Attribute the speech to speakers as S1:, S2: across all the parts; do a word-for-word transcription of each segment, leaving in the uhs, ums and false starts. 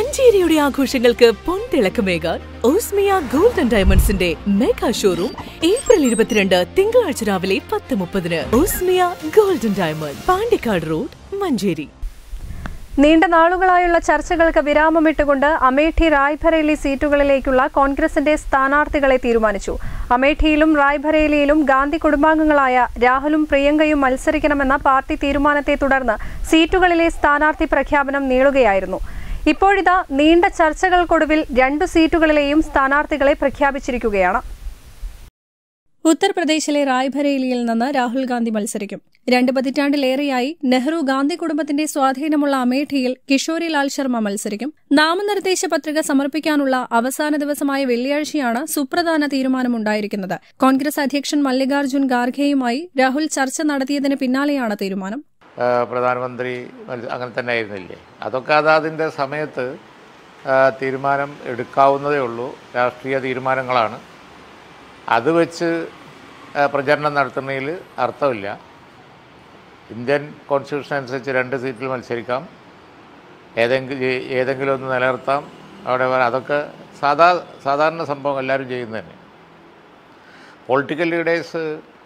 S1: മഞ്ചേരിയുടെ ആഘോഷങ്ങൾക്ക് പൊൻതിളക്കമേകാൻ Osmiya gold and ഡയമണ്ട്സിന്റെ മെഗാ ഷോറൂം ഏപ്രിൽ ഇരുപത്തിരണ്ട് തിങ്കളാഴ്ച രാവിലെ പത്ത് മുപ്പതിന് Osmiya gold and diamond, Pandikkad road, Manjeri.
S2: നീണ്ട നാളുകളായുള്ള ചർച്ചകൾക്ക് വിരാമമിട്ടുകൊണ്ട് അമേഠി റായ്ബറേലി സീറ്റുകളിലേക്കുള്ള കോൺഗ്രസിന്റെ സ്ഥാനാർത്ഥികളെ തീരുമാനിച്ചു. അമേഠിയിലും റായ്ബറേലിയിലും ഗാന്ധി കുടുംബാംഗങ്ങളായ രാഹുലും പ്രിയങ്കയും മത്സരിക്കണമെന്ന പാർട്ടി തീരുമാനത്തെ തുടർന്ന് സീറ്റുകളിലെ സ്ഥാനാർത്ഥി പ്രഖ്യാപനം നീളുകയായിരുന്നു. ഇപ്പോഴിതാ നീണ്ട ചർച്ചകൾക്കൊടുവിൽ രണ്ടു സീറ്റുകളിലെയും സ്ഥാനാർത്ഥികളെ പ്രഖ്യാപിച്ചിരിക്കുകയാണ്. ഉത്തർപ്രദേശിലെ റായ്ബറേലിയിൽ നിന്ന് രാഹുൽ ഗാന്ധി മത്സരിക്കും. രണ്ട് പതിറ്റാണ്ടിലേറെയായി നെഹ്റു ഗാന്ധി കുടുംബത്തിന്റെ സ്വാധീനമുള്ള അമേഠിയിൽ കിഷോരിലാൽ ശർമ്മ മത്സരിക്കും. നാമനിർദ്ദേശ പത്രിക സമർപ്പിക്കാനുള്ള അവസാന ദിവസമായ വെള്ളിയാഴ്ചയാണ് സുപ്രധാന തീരുമാനമുണ്ടായിരിക്കുന്നത്. കോൺഗ്രസ് അധ്യക്ഷൻ മല്ലികാർജ്ജുൻ ഖാർഗെയുമായി രാഹുൽ ചർച്ച നടത്തിയതിന് പിന്നാലെയാണ് തീരുമാനം.
S3: പ്രധാനമന്ത്രി അങ്ങനെ തന്നെ ആയിരുന്നില്ലേ? അതൊക്കെ അതാതിൻ്റെ സമയത്ത് തീരുമാനം എടുക്കാവുന്നതേ ഉള്ളൂ. രാഷ്ട്രീയ തീരുമാനങ്ങളാണ്. അത് വെച്ച് പ്രചരണം നടത്തുന്നതിൽ അർത്ഥമില്ല. ഇന്ത്യൻ കോൺസ്റ്റിറ്റ്യൂഷൻ അനുസരിച്ച് രണ്ട് സീറ്റിൽ മത്സരിക്കാം, ഏതെങ്കിലും ഏതെങ്കിലും ഒന്ന് നിലനിർത്താം. അവിടെ അതൊക്കെ സാധാ സാധാരണ സംഭവം എല്ലാവരും ചെയ്യുന്നത് തന്നെ. പൊളിറ്റിക്കൽ ലീഡേഴ്സ്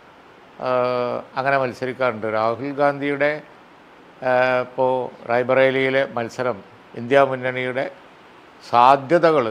S3: അങ്ങനെ മത്സരിക്കാറുണ്ട്. രാഹുൽ ഗാന്ധിയുടെ ഇപ്പോൾ റായ്ബറേലിയിലെ മത്സരം ഇന്ത്യ മുന്നണിയുടെ സാധ്യതകൾ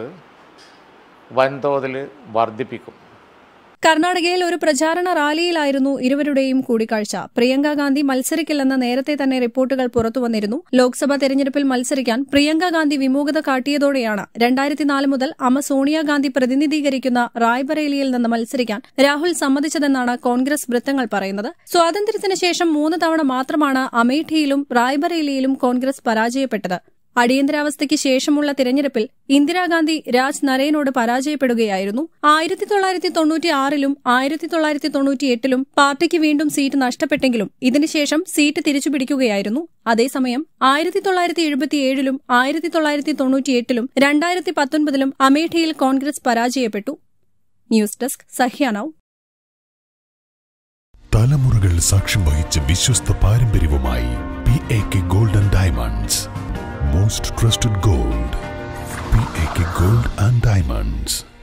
S3: വൻതോതിൽ വർദ്ധിപ്പിക്കും.
S2: കർണാടകയിൽ ഒരു പ്രചാരണ റാലിയിലായിരുന്നു ഇരുവരുടെയും കൂടിക്കാഴ്ച. പ്രിയങ്ക ഗാന്ധി മത്സരിക്കില്ലെന്ന് നേരത്തെ തന്നെ റിപ്പോർട്ടുകൾ പുറത്തുവന്നിരുന്നു. ലോക്സഭാ തെരഞ്ഞെടുപ്പിൽ മത്സരിക്കാൻ പ്രിയങ്ക ഗാന്ധി വിമുഖത കാട്ടിയതോടെയാണ് രണ്ടായിരത്തിനാല് മുതൽ അമ്മ സോണിയാഗാന്ധി പ്രതിനിധീകരിക്കുന്ന റായ്ബറേലിയിൽ നിന്ന് മത്സരിക്കാൻ രാഹുൽ സമ്മതിച്ചതെന്നാണ് കോൺഗ്രസ് വൃത്തങ്ങൾ പറയുന്നത്. സ്വാതന്ത്ര്യത്തിന് ശേഷം മൂന്ന് തവണ മാത്രമാണ് അമേഠിയിലും റായ്ബറേലിയിലും കോൺഗ്രസ് പരാജയപ്പെട്ടത്. അടിയന്തരാവസ്ഥയ്ക്ക് ശേഷമുള്ള തിരഞ്ഞെടുപ്പിൽ ഇന്ദിരാഗാന്ധി രാജ് നരേനോട് പരാജയപ്പെടുകയായിരുന്നു. ആയിരത്തി തൊള്ളായിരത്തി തൊണ്ണൂറ്റി ആറിലും ആയിരത്തി തൊള്ളായിരത്തി തൊണ്ണൂറ്റിയെട്ടിലും പാർട്ടിക്ക് വീണ്ടും സീറ്റ് നഷ്ടപ്പെട്ടെങ്കിലും ഇതിനുശേഷം സീറ്റ് തിരിച്ചുപിടിക്കുകയായിരുന്നു. അതേസമയം ആയിരത്തി തൊള്ളായിരത്തി എഴുപത്തിയേഴിലും ആയിരത്തി തൊള്ളായിരത്തി തൊണ്ണൂറ്റിയെട്ടിലും രണ്ടായിരത്തി പത്തൊൻപതിലും അമേഠിയിൽ കോൺഗ്രസ് പരാജയപ്പെട്ടു. ന്യൂസ് ഡെസ്ക് സഹ്യാനൌ.
S4: തലമുറകൾ സാക്ഷ്യം വഹിച്ച വിശ്വസ്ത പാരമ്പര്യവുമായി P A K gold and diamonds. Most trusted gold. P A K Gold and Diamonds.